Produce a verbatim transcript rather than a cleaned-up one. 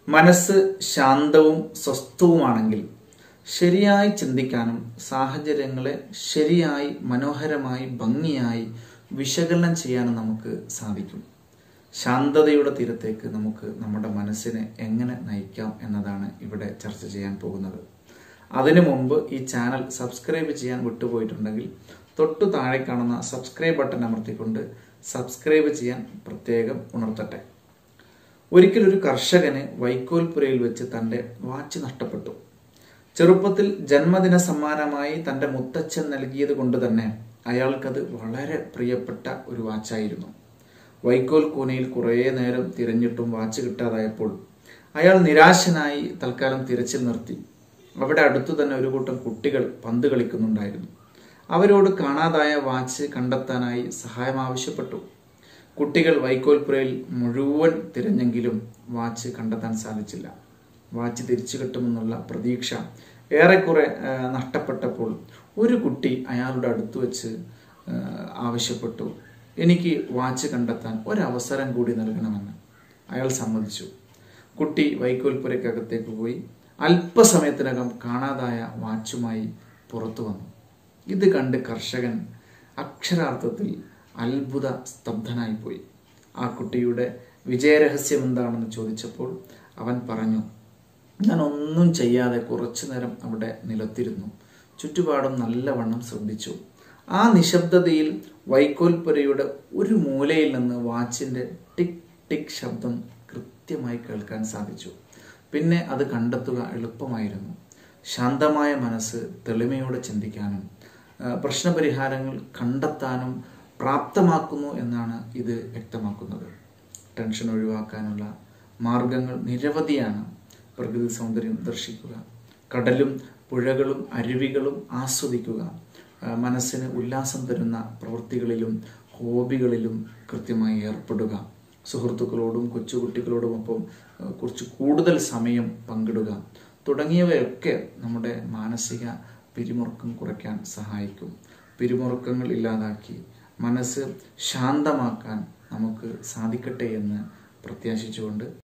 മനസ്സ് ശാന്തവും സ്വസ്ഥവുമാണെങ്കിൽ ശരിയായി ചിന്തിക്കാനും സാഹചര്യങ്ങളെ ശരിയായി മനോഹരമായി ഭംഗിയായി വിശകലനം ചെയ്യാനും നമുക്ക് സാധിക്കും. ശാന്തതയുടെ തീരത്തേക്ക് നമുക്ക് നമ്മുടെ മനസ്സിനെ എങ്ങനെ നയിക്കാം എന്നതാണ് ഇവിടെ ചർച്ച ചെയ്യാൻ പോകുന്നത്. അതിനു മുമ്പ് ഈ ചാനൽ സബ്സ്ക്രൈബ് ചെയ്യാൻ വിട്ടുപോയിട്ടുണ്ടെങ്കിൽ തൊട്ടു താഴെ കാണുന്ന സബ്സ്ക്രൈബ് ബട്ടൺ അമർത്തിക്കൊണ്ട് സബ്സ്ക്രൈബ് ചെയ്യാൻ പ്രത്യേകം ഉണർത്തട്ടെ. ഒരിക്കലൊരു കർഷകന് വൈക്കോൽപുരയിൽ വെച്ച് തൻ്റെ വാച്ച് നഷ്ടപ്പെട്ടു. ചെറുപ്പത്തിൽ ജന്മദിന സമ്മാനമായി തൻ്റെ മുത്തച്ഛൻ നൽകിയത് കൊണ്ട് തന്നെ അയാൾക്കത് വളരെ പ്രിയപ്പെട്ട ഒരു വാച്ചായിരുന്നു. വൈക്കോൽ കൂനയിൽ കുറേ നേരം തിരഞ്ഞിട്ടും വാച്ച് കിട്ടാതായപ്പോൾ അയാൾ നിരാശനായി തൽക്കാലം തിരച്ചിൽ നിർത്തി. അവിടെ അടുത്തു തന്നെ ഒരു കൂട്ടം കുട്ടികൾ പന്ത് കളിക്കുന്നുണ്ടായിരുന്നു. അവരോട് കാണാതായ വാച്ച് കണ്ടെത്താനായി സഹായം ആവശ്യപ്പെട്ടു. കുട്ടികൾ വൈക്കോൽപുരയിൽ മുഴുവൻ തിരഞ്ഞെങ്കിലും വാച്ച് കണ്ടെത്താൻ സാധിച്ചില്ല. വാച്ച് തിരിച്ചു കിട്ടുമെന്നുള്ള പ്രതീക്ഷ ഏറെക്കുറെ നഷ്ടപ്പെട്ടപ്പോൾ ഒരു കുട്ടി അയാളുടെ അടുത്ത് വെച്ച് ആവശ്യപ്പെട്ടു, എനിക്ക് വാച്ച് കണ്ടെത്താൻ ഒരവസരം കൂടി നൽകണമെന്ന്. അയാൾ സമ്മതിച്ചു. കുട്ടി വൈക്കോൽപുരയ്ക്കകത്തേക്ക് പോയി അല്പസമയത്തിനകം കാണാതായ വാച്ചുമായി പുറത്തു വന്നു. ഇത് കണ്ട് കർഷകൻ അക്ഷരാർത്ഥത്തിൽ അത്ഭുത സ്തബ്ധനായിപ്പോയി. ആ കുട്ടിയുടെ വിജയരഹസ്യം എന്താണെന്ന് ചോദിച്ചപ്പോൾ അവൻ പറഞ്ഞു, ഞാൻ ഒന്നും ചെയ്യാതെ കുറച്ചു നേരം അവിടെ നിലത്തിരുന്നു. ചുറ്റുപാടും നല്ലവണ്ണം ശ്രദ്ധിച്ചു. ആ നിശബ്ദതയിൽ വൈക്കോൽപുരയുടെ ഒരു മൂലയിൽ നിന്ന് വാച്ചിന്റെ ടിക് ടിക് ശബ്ദം കൃത്യമായി കേൾക്കാൻ സാധിച്ചു. പിന്നെ അത് കണ്ടെത്തുക എളുപ്പമായിരുന്നു. ശാന്തമായ മനസ്സ് തെളിമയോടെ ചിന്തിക്കാനും പ്രശ്നപരിഹാരങ്ങൾ കണ്ടെത്താനും പ്രാപ്തമാക്കുന്നു എന്നാണ് ഇത് വ്യക്തമാക്കുന്നത്. ടെൻഷൻ ഒഴിവാക്കാനുള്ള മാർഗങ്ങൾ നിരവധിയാണ്. പ്രകൃതി സൗന്ദര്യം ദർശിക്കുക, കടലും പുഴകളും അരുവികളും ആസ്വദിക്കുക, മനസ്സിന് ഉല്ലാസം തരുന്ന പ്രവൃത്തികളിലും ഹോബികളിലും കൃത്യമായി ഏർപ്പെടുക, സുഹൃത്തുക്കളോടും കൊച്ചുകുട്ടികളോടുമൊപ്പം കുറച്ച് കൂടുതൽ സമയം പങ്കിടുക തുടങ്ങിയവയൊക്കെ നമ്മുടെ മാനസിക പിരിമുറുക്കം കുറയ്ക്കാൻ സഹായിക്കും. പിരിമുറുക്കങ്ങൾ ഇല്ലാതാക്കി മനസ്സ് ശാന്തമാക്കാൻ നമുക്ക് സാധിക്കട്ടെ എന്ന് പ്രത്യാശിച്ചുകൊണ്ട്